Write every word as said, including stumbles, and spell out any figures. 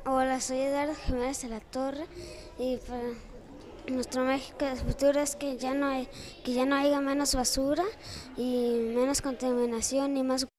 Hola, soy Eduardo Jiménez de la Torre y para nuestro México del futuro es que ya no hay, que ya no haya menos basura y menos contaminación y más